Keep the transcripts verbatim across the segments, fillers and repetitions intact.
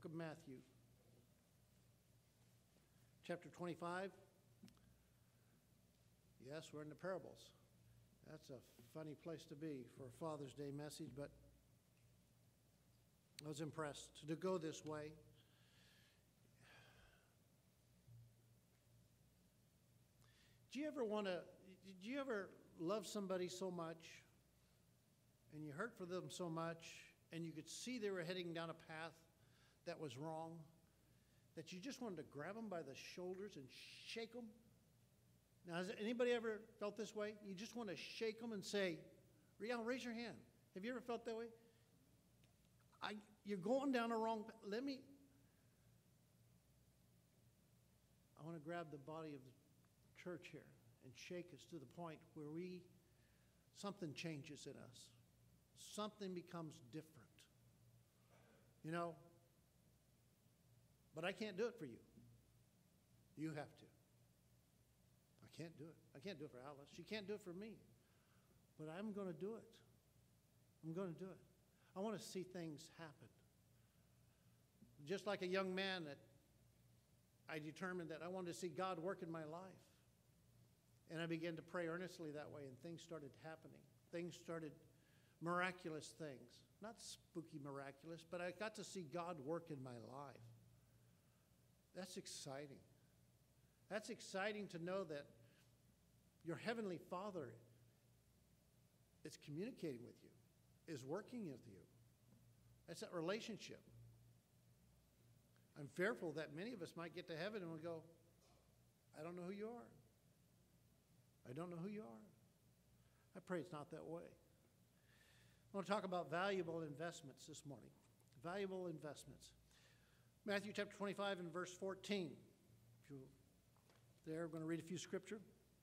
book of Matthew, chapter twenty-five. Yes, we're in the parables. That's a funny place to be for a Father's Day message, but I was impressed to go this way. Do you ever want to, did you ever love somebody so much and you hurt for them so much and you could see they were heading down a path that was wrong, that you just wanted to grab them by the shoulders and shake them? Now, has anybody ever felt this way? You just want to shake them and say, yeah, raise your hand. Have you ever felt that way? I, you're going down the wrong path. Let me, I want to grab the body of the church here and shake us to the point where we, something changes in us. Something becomes different. You know, but I can't do it for you. You have to. I can't do it. I can't do it for Alice. She can't do it for me. But I'm going to do it. I'm going to do it. I want to see things happen. Just like a young man that I determined that I wanted to see God work in my life. And I began to pray earnestly that way, and things started happening. Things started, miraculous things. Not spooky miraculous, but I got to see God work in my life. That's exciting. That's exciting to know that your Heavenly Father is communicating with you, is working with you. That's that relationship. I'm fearful that many of us might get to heaven and we'll go, I don't know who you are. I don't know who you are. I pray it's not that way. I want to talk about valuable investments this morning. Valuable investments. Matthew chapter twenty-five and verse fourteen. If you there, we're going to read a few scripture. It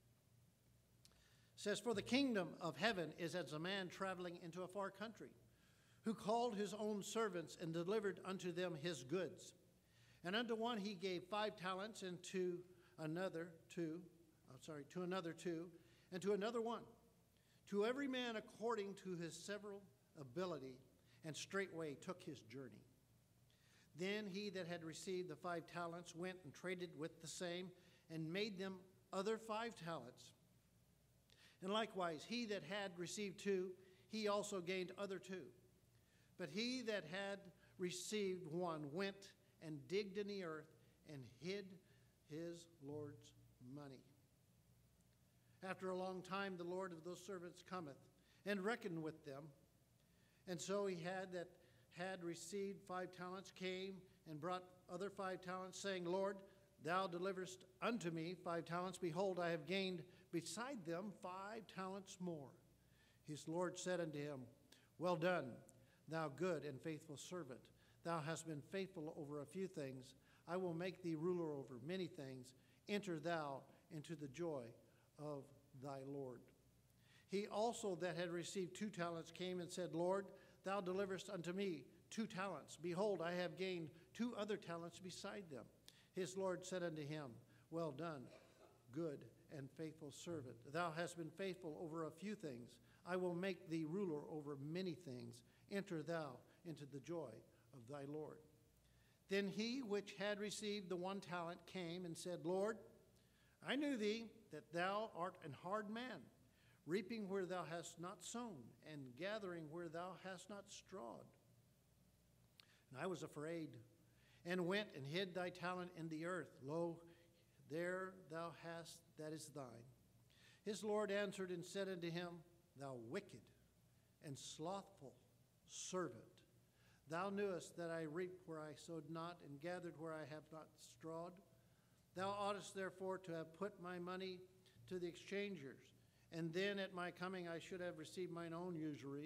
says, for the kingdom of heaven is as a man traveling into a far country, who called his own servants and delivered unto them his goods. And unto one he gave five talents, and to another two, I'm sorry, to another two, and to another one. To every man according to his several ability, and straightway took his journey. Then he that had received the five talents went and traded with the same, and made them other five talents. And likewise, he that had received two, he also gained other two. But he that had received one went and digged in the earth and hid his Lord's money. After a long time, the Lord of those servants cometh and reckoned with them. And so he had that had received five talents came and brought other five talents, saying, Lord, thou deliverest unto me five talents. Behold, I have gained beside them five talents more. His Lord said unto him, well done, thou good and faithful servant. Thou hast been faithful over a few things. I will make thee ruler over many things. Enter thou into the joy of thy Lord. He also that had received two talents came and said, Lord, thou deliverest unto me two talents. Behold, I have gained two other talents beside them. His Lord said unto him, well done, good and faithful servant. Thou hast been faithful over a few things. I will make thee ruler over many things. Enter thou into the joy of thy Lord. Then he which had received the one talent came and said, Lord, I knew thee that thou art an hard man, reaping where thou hast not sown, and gathering where thou hast not strawed. And I was afraid, and went and hid thy talent in the earth. Lo, there thou hast that is thine. His Lord answered and said unto him, thou wicked and slothful servant, thou knewest that I reaped where I sowed not, and gathered where I have not strawed. Thou oughtest therefore to have put my money to the exchangers, and then at my coming I should have received mine own usury.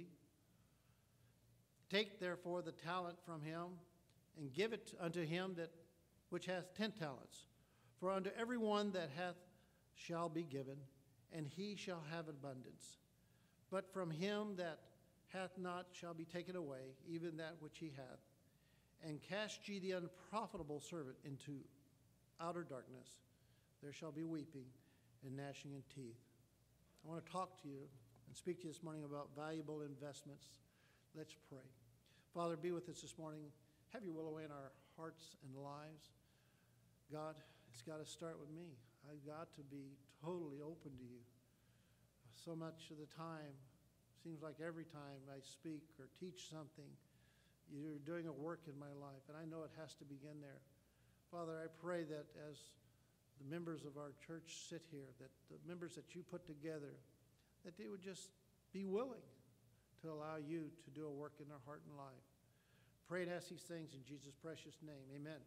Take therefore the talent from him, and give it unto him that which hath ten talents. For unto every one that hath shall be given, and he shall have abundance. But from him that hath not shall be taken away, even that which he hath. And cast ye the unprofitable servant into outer darkness. There shall be weeping and gnashing of teeth. I want to talk to you and speak to you this morning about valuable investments. Let's pray. Father, be with us this morning. Have your will away in our hearts and lives. God, it's got to start with me. I've got to be totally open to you. So much of the time, seems like every time I speak or teach something, you're doing a work in my life, and I know it has to begin there. Father, I pray that as the members of our church sit here, that the members that you put together, that they would just be willing to allow you to do a work in their heart and life. Pray and ask these things in Jesus' precious name. Amen.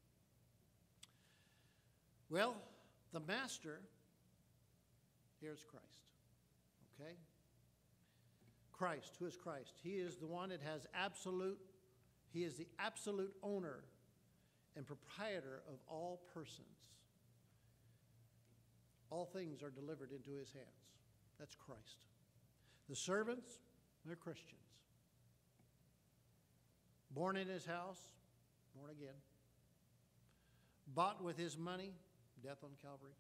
Well, the master, here's Christ. Okay? Christ. Who is Christ? He is the one that has absolute, he is the absolute owner and proprietor of all persons. All things are delivered into his hands. That's Christ. The servants, they're Christians. Born in his house, born again. Bought with his money, death on Calvary.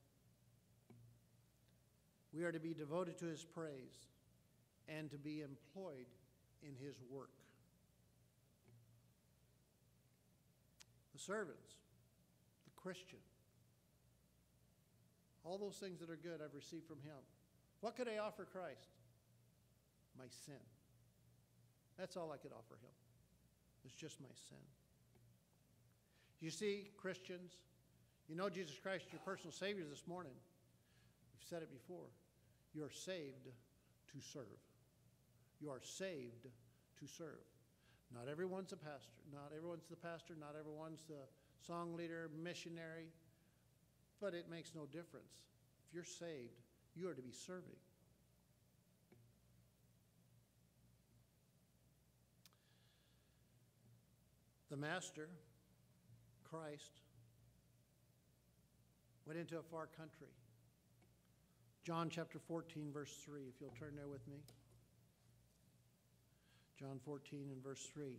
We are to be devoted to his praise and to be employed in his work. The servants, the Christian, all those things that are good I've received from him. What could I offer Christ? My sin. That's all I could offer him. It's just my sin. You see, Christians, you know Jesus Christ, your personal Savior this morning. We've said it before. You are saved to serve. You are saved to serve. Not everyone's a pastor. Not everyone's the pastor. Not everyone's the song leader, missionary. But it makes no difference. If you're saved, you are to be serving. The master, Christ, went into a far country. John chapter fourteen, verse three, if you'll turn there with me. John fourteen and verse three.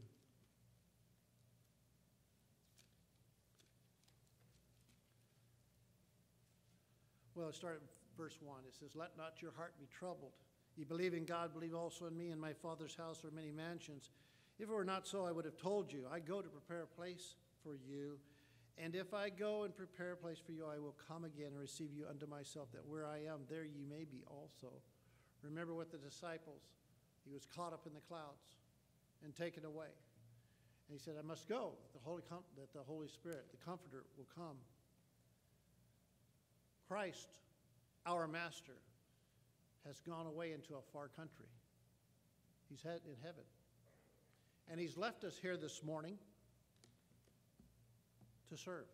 Well, let's start at verse one. It says, "Let not your heart be troubled. You believe in God, believe also in me. In my Father's house are many mansions. If it were not so, I would have told you. I go to prepare a place for you. And if I go and prepare a place for you, I will come again and receive you unto myself, that where I am, there ye may be also." Remember with the disciples, he was caught up in the clouds and taken away. And he said, I must go, the Holy Com- that the Holy Spirit, the Comforter, will come. Christ, our Master, has gone away into a far country. He's in heaven. And he's left us here this morning to serve.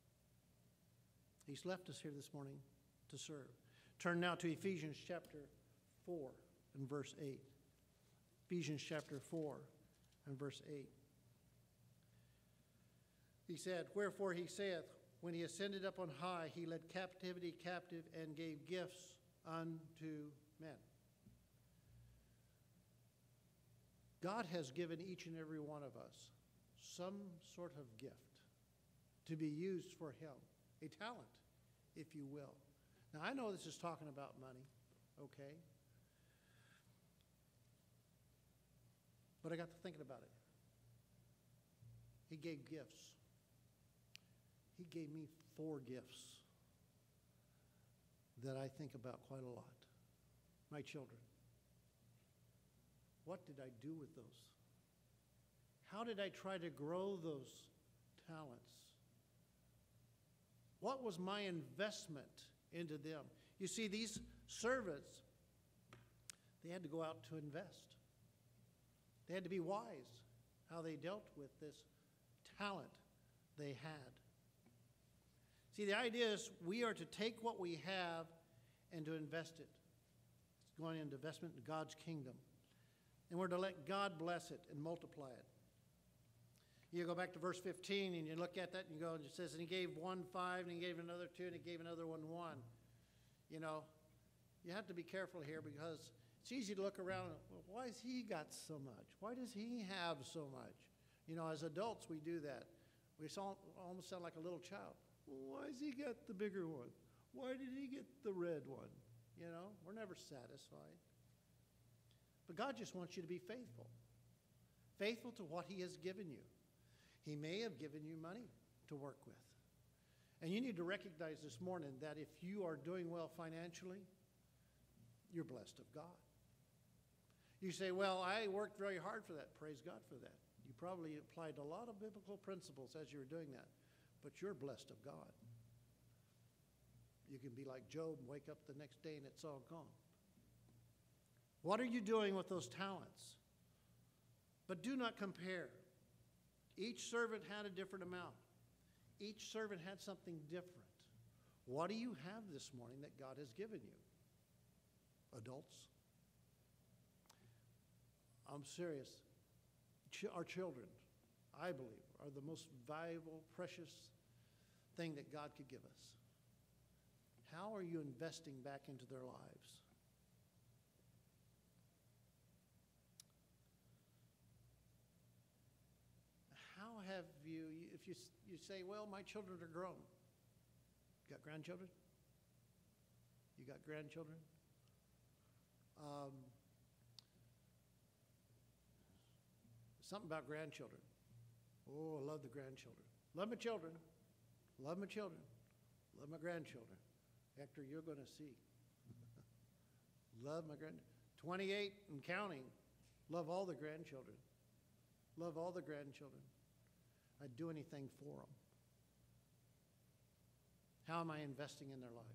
He's left us here this morning to serve. Turn now to Ephesians chapter four and verse eight. Ephesians chapter four and verse eight. He said, "Wherefore he saith, when he ascended up on high, he led captivity captive and gave gifts unto men." God has given each and every one of us some sort of gift to be used for him, a talent, if you will. Now, I know this is talking about money, okay? But I got to thinking about it. He gave gifts. He gave me four gifts that I think about quite a lot. My children. What did I do with those? How did I try to grow those talents? What was my investment into them? You see, these servants, they had to go out to invest. They had to be wise how they dealt with this talent they had. See, the idea is we are to take what we have and to invest it. It's going into investment in God's kingdom. And we're to let God bless it and multiply it. You go back to verse fifteen and you look at that and you go, and it says, and he gave one five, and he gave another two, and he gave another one one. You know, you have to be careful here because it's easy to look around and, well, why has he got so much? Why does he have so much? You know, as adults, we do that. We almost sound like a little child. Well, why has he got the bigger one? Why did he get the red one? You know, we're never satisfied. But God just wants you to be faithful. Faithful to what he has given you. He may have given you money to work with. And you need to recognize this morning that if you are doing well financially, you're blessed of God. You say, well, I worked very hard for that. Praise God for that. You probably applied a lot of biblical principles as you were doing that, but you're blessed of God. You can be like Job and wake up the next day and it's all gone. What are you doing with those talents? But do not compare. Each servant had a different amount. Each servant had something different. What do you have this morning that God has given you? Adults? I'm serious. Ch- our children, I believe, are the most valuable, precious thing that God could give us. How are you investing back into their lives? How have you, if you, you say, well, my children are grown. You got grandchildren? You got grandchildren? Um, something about grandchildren. Oh, I love the grandchildren. Love my children. Love my children. Love my grandchildren. Hector, you're going to see. Love my grand. twenty-eight and counting. Love all the grandchildren. Love all the grandchildren. I'd do anything for them. How am I investing in their life?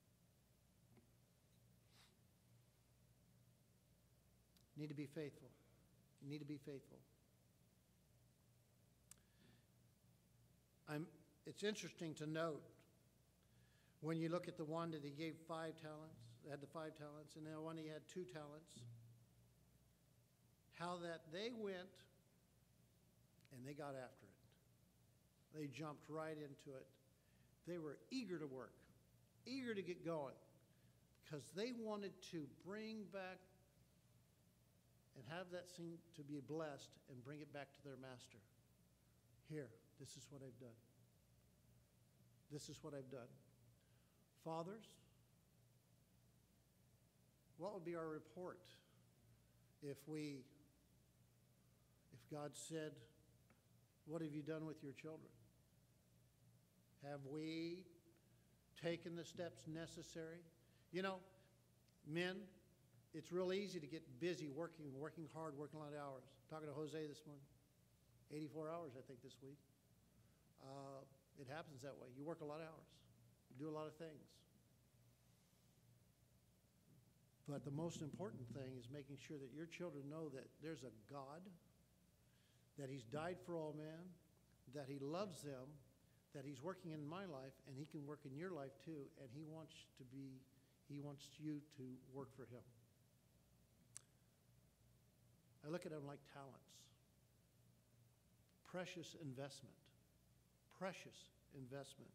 Need to be faithful. You need to be faithful. I'm, it's interesting to note when you look at the one that he gave five talents, had the five talents, and the one he had two talents, how that they went and they got after it. They jumped right into it. They were eager to work, eager to get going, because they wanted to bring back and have that thing to be blessed and bring it back to their master. Here, this is what I've done. This is what I've done. Fathers, what would be our report if we, if God said, what have you done with your children? Have we taken the steps necessary? You know, men, it's real easy to get busy working, working hard, working a lot of hours. Talking to Jose this morning, eighty-four hours, I think, this week. Uh, it happens that way. You work a lot of hours. You do a lot of things. But the most important thing is making sure that your children know that there's a God, that he's died for all men, that he loves them, that he's working in my life, and he can work in your life too, and he wants to be, he wants you to work for him. I look at them like talents. Precious investment. Precious investment.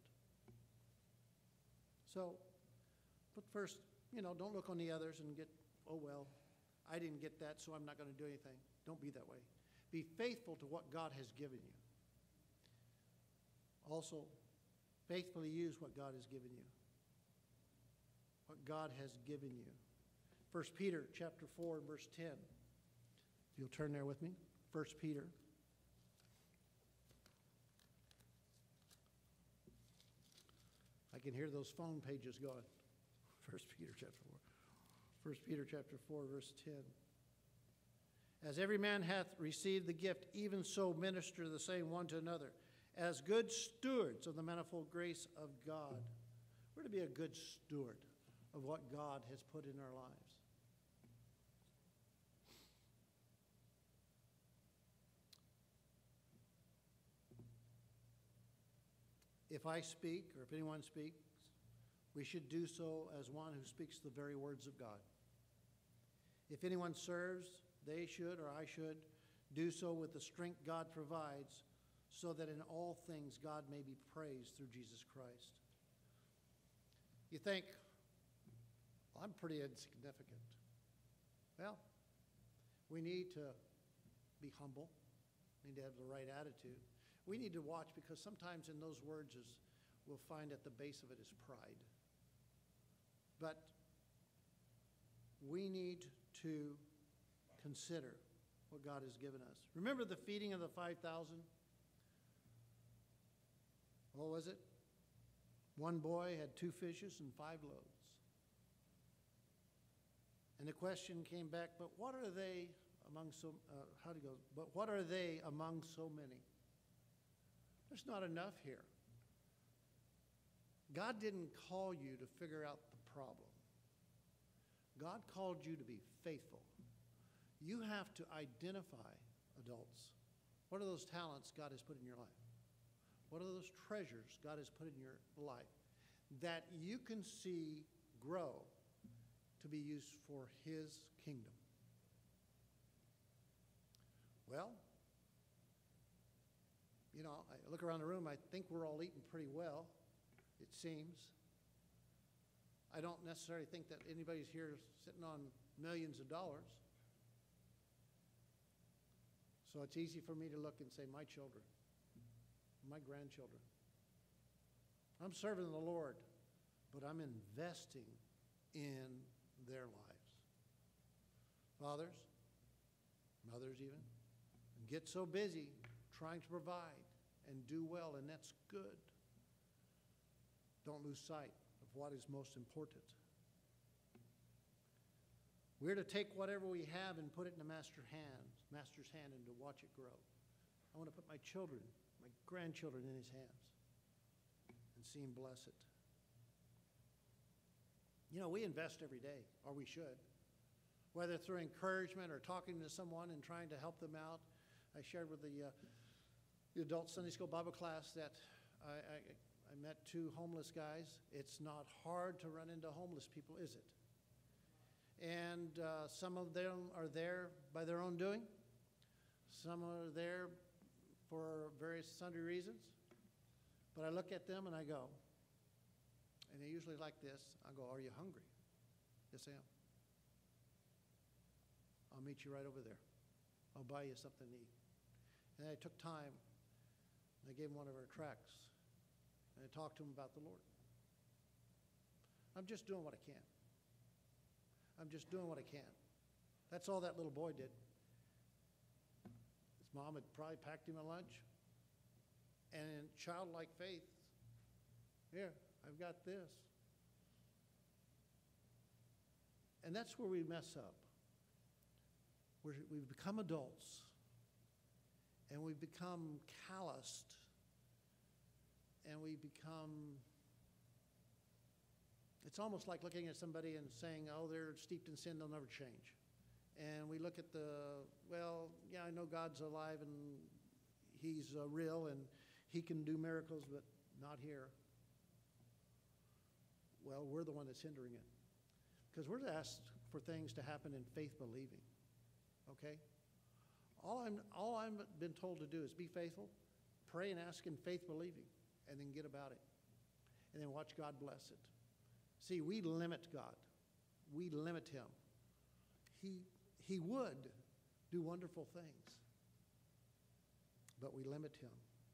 So, but first, you know, don't look on the others and get, oh, well, I didn't get that, so I'm not going to do anything. Don't be that way. Be faithful to what God has given you. Also, faithfully use what God has given you. What God has given you. First Peter chapter four and verse ten. If you'll turn there with me. First Peter. I can hear those phone pages going. First Peter chapter four. First Peter chapter four, verse ten. As every man hath received the gift, even so minister the same one to another, as good stewards of the manifold grace of God. We're to be a good steward of what God has put in our lives. If I speak, or if anyone speaks, we should do so as one who speaks the very words of God. If anyone serves, they should, or I should, do so with the strength God provides, so that in all things God may be praised through Jesus Christ. You think, well, I'm pretty insignificant. Well, we need to be humble. We need to have the right attitude. We need to watch, because sometimes in those words is, we'll find at the base of it is pride. But we need to consider what God has given us. Remember the feeding of the five thousand? what was it? One boy had two fishes and five loaves. And the question came back, but what are they among so, uh, how do you go? But what are they among so many? There's not enough here. God didn't call you to figure out the problem. God called you to be faithful. You have to identify, adults, what are those talents God has put in your life? What are those treasures God has put in your life that you can see grow to be used for His kingdom? Well, you know, I look around the room, I think we're all eating pretty well, it seems. I don't necessarily think that anybody's here sitting on millions of dollars. So it's easy for me to look and say, my children, my grandchildren. I'm serving the Lord, but I'm investing in their lives. Fathers, mothers even, get so busy trying to provide and do well, and that's good. Don't lose sight of what is most important. We're to take whatever we have and put it in the master's hand, master's hand and to watch it grow. I want to put my children, my grandchildren in His hands and see Him bless it. You know, we invest every day, or we should, whether through encouragement or talking to someone and trying to help them out. I shared with the, uh, the adult Sunday school Bible class that I, I, I met two homeless guys. It's not hard to run into homeless people, is it? And uh, some of them are there by their own doing. Some are there for various sundry reasons. But I look at them and I go, and they usually like this, I go, are you hungry? Yes, I am. I'll meet you right over there. I'll buy you something to eat. And I took time, and I gave him one of our tracts, and I talked to him about the Lord. I'm just doing what I can. I'm just doing what I can. That's all that little boy did. His mom had probably packed him a lunch. And in childlike faith, here, I've got this. And that's where we mess up. We're, we've become adults, and we've become calloused, and we become, it's almost like looking at somebody and saying, oh, they're steeped in sin, they'll never change. And we look at the, well, yeah, I know God's alive and He's uh, real and He can do miracles, but not here. Well, we're the one that's hindering it. Because we're asked for things to happen in faith believing, okay? All I'm, all I'm been told to do is be faithful, pray and ask in faith believing, and then get about it. And then watch God bless it. See, we limit God. We limit Him. He, he would do wonderful things, but we limit Him.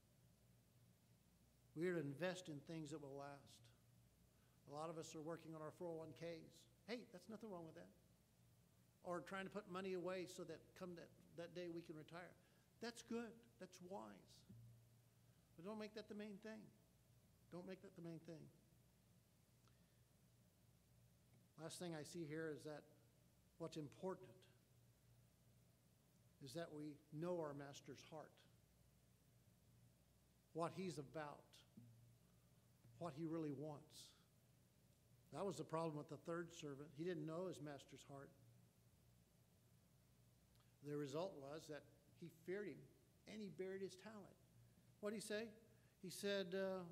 We are to invest in things that will last. A lot of us are working on our four oh one Ks. Hey, that's nothing wrong with that. Or trying to put money away so that come that, that day we can retire. That's good. That's wise. But don't make that the main thing. Don't make that the main thing. Last thing I see here is that what's important is that we know our Master's heart, what He's about, what He really wants. That was the problem with the third servant. He didn't know his master's heart. The result was that he feared him, and he buried his talent. What did he say? He said, uh,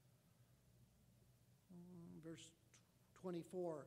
verse twenty-four,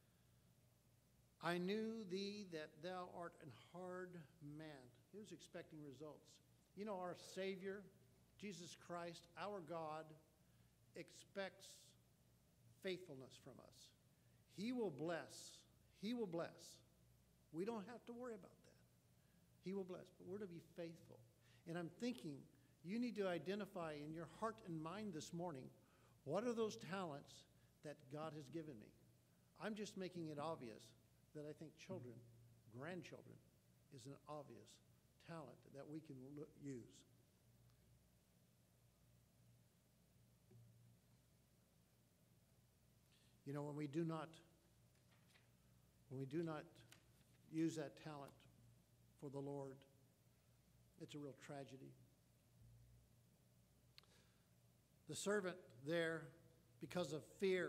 I knew thee that thou art an hard man. He was expecting results. You know, our Savior, Jesus Christ, our God, expects faithfulness from us. He will bless. He will bless. We don't have to worry about that. He will bless, but we're to be faithful. And I'm thinking, you need to identify in your heart and mind this morning, what are those talents that God has given me? I'm just making it obvious that I think children, grandchildren, is an obvious talent that we can use. You know, when we do not, when we do not use that talent for the Lord, it's a real tragedy. The servant there, because of fear,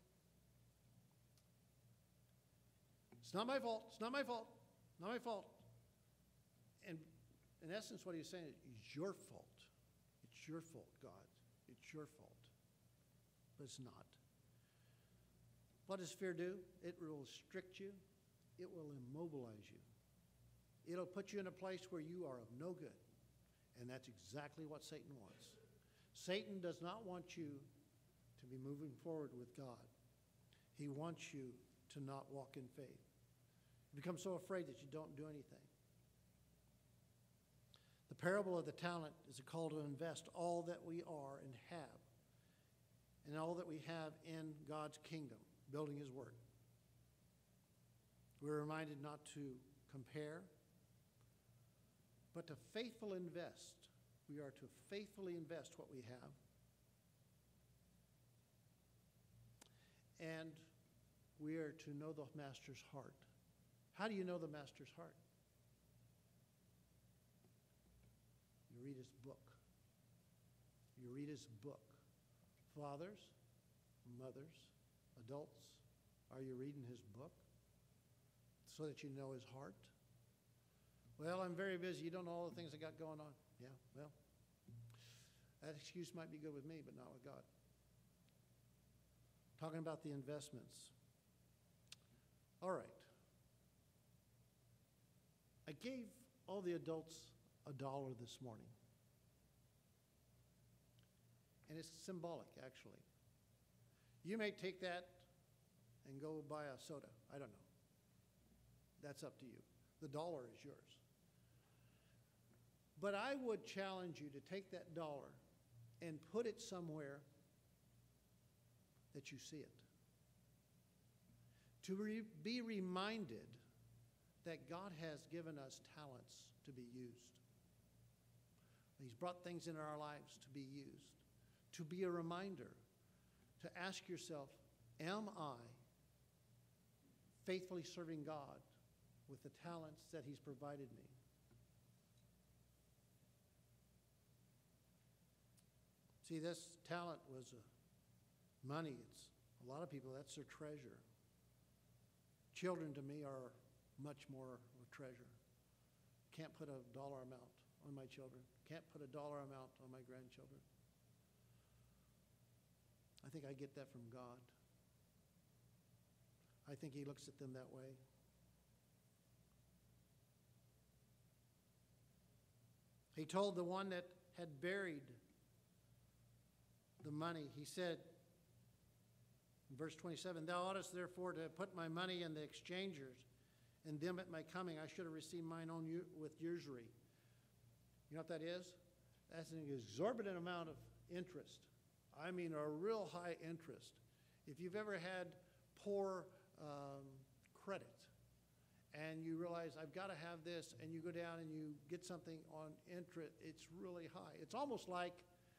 it's not my fault, it's not my fault, not my fault. And in essence, what he's saying is, it's your fault. It's your fault, God. It's your fault. But it's not. What does fear do? It will restrict you. It will immobilize you. It'll put you in a place where you are of no good. And that's exactly what Satan wants. Satan does not want you to be moving forward with God. He wants you to not walk in faith. You become so afraid that you don't do anything. The parable of the talent is a call to invest all that we are and have, and all that we have in God's kingdom, building his work. We're reminded not to compare, but to faithfully invest. We are to faithfully invest what we have. And we are to know the Master's heart. How do you know the Master's heart? You read his book. You read his book. Fathers, mothers, adults, are you reading his book so that you know his heart? Well, I'm very busy. You don't know all the things I got going on. Yeah, well, that excuse might be good with me, but not with God. Talking about the investments. All right. I gave all the adults a dollar this morning. And it's symbolic, actually. You may take that and go buy a soda. I don't know. That's up to you. The dollar is yours. But I would challenge you to take that dollar and put it somewhere that you see it. To re- be reminded that God has given us talents to be used. He's brought things into our lives to be used. To be a reminder, to ask yourself, am I faithfully serving God with the talents that he's provided me? See, this talent was uh, money. It's a lot of people, that's their treasure. Children to me are much more of a treasure. Can't put a dollar amount on my children. Can't put a dollar amount on my grandchildren. I think I get that from God. I think he looks at them that way. He told the one that had buried the money, he said, in verse twenty-seven, thou oughtest therefore to put my money in the exchangers, and them at my coming I should have received mine own u- with usury. You know what that is? That's an exorbitant amount of interest. I mean, a real high interest. If you've ever had poor um, credit, and you realize, I've got to have this, and you go down and you get something on interest, it's really high. It's almost like,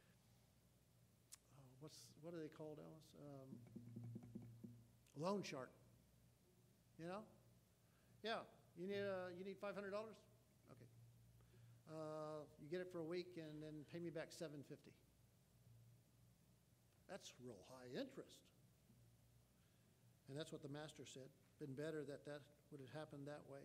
oh, what's what are they called, Alice? Um, loan shark. You know? Yeah, you need uh, you need five hundred dollars? Okay. Uh, you get it for a week, and then pay me back seven hundred fifty dollars. That's real high interest. And that's what the master said. Been better that that would have happened that way.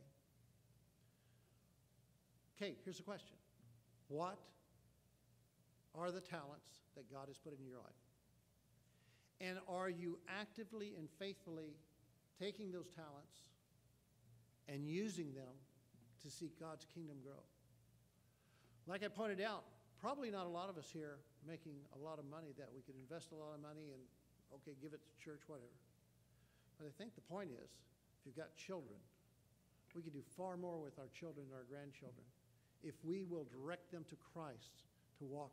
Okay, here's the question. What are the talents that God has put in your life? And are you actively and faithfully taking those talents and using them to see God's kingdom grow? Like I pointed out, probably not a lot of us here making a lot of money that we could invest a lot of money and, okay, give it to church, whatever. But I think the point is, if you've got children, we can do far more with our children and our grandchildren if we will direct them to Christ to walk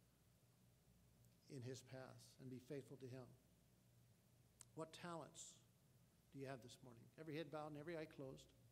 in his path and be faithful to him. What talents do you have this morning? Every head bowed and every eye closed.